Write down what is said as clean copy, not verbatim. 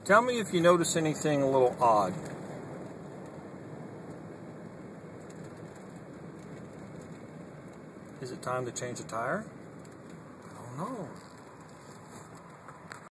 Tell me if you notice anything a little odd. Is it time to change the tire? I don't know.